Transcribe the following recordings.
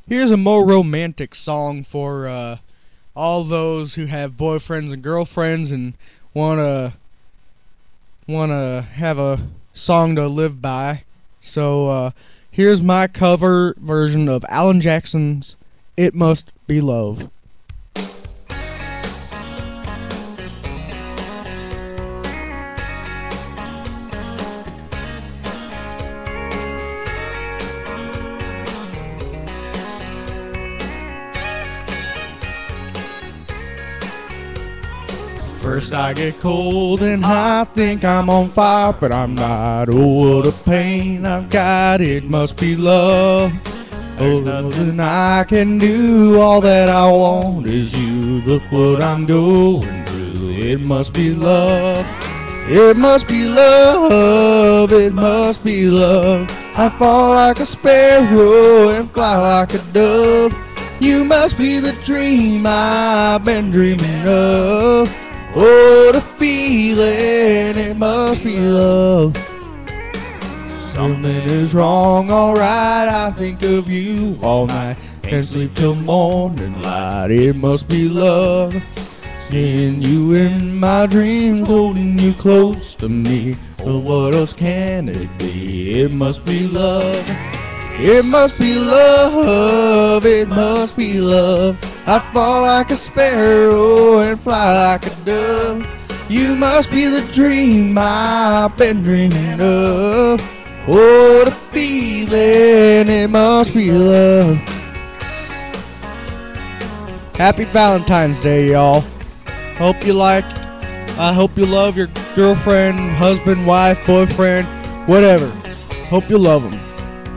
Here's a more romantic song for all those who have boyfriends and girlfriends and wanna have a song to live by. So here's my cover version of Alan Jackson's "It Must Be Love." First I get cold and I think I'm on fire, but I'm not. Oh, what a pain I've got, it must be love. Oh, nothing I can do, all that I want is you. Look what I'm going through, it must be love. It must be love, it must be love. I fall like a sparrow and fly like a dove. You must be the dream I've been dreaming of. Oh, the feeling, it must be love. Something is wrong, alright, I think of you all night. Can't sleep till morning light, it must be love. Seeing you in my dreams, holding you close to me. Oh, what else can it be? It must be love. It must be love, it must be love. I fall like a sparrow and fly like a dove. You must be the dream I've been dreaming of. Oh, the feeling, it must be love. Happy Valentine's Day, y'all. Hope you like it. I hope you love your girlfriend, husband, wife, boyfriend, whatever. Hope you love them.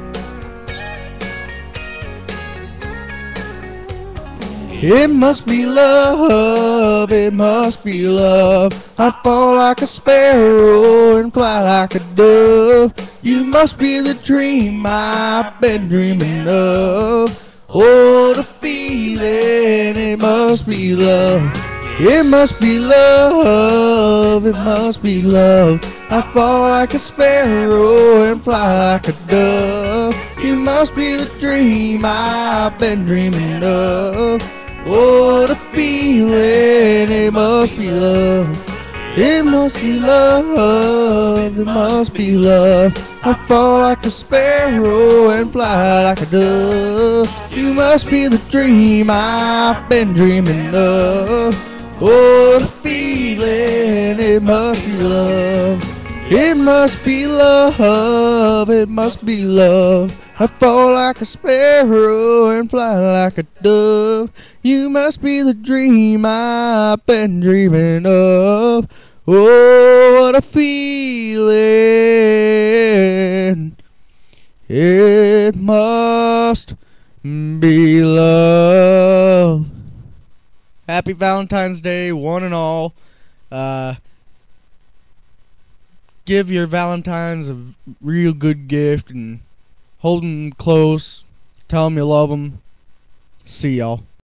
It must be love, it must be love. I fall like a sparrow and fly like a dove. You must be the dream I've been dreaming of. Oh, the feeling, it must be love. It must be love, it must be love. I fall like a sparrow and fly like a dove. You must be the dream I've been dreaming of. Oh, the feeling, it must be love. It must be love, it must be love. I fall like a sparrow and fly like a dove. You must be the dream I've been dreaming of. Oh, the feeling, it must be love. It must be love, it must be love. I fall like a sparrow and fly like a dove. You must be the dream I've been dreaming of. Oh, what a feeling. It must be love. Happy Valentine's Day, one and all. Give your Valentines a real good gift and hold them close. Tell them you love them. See y'all.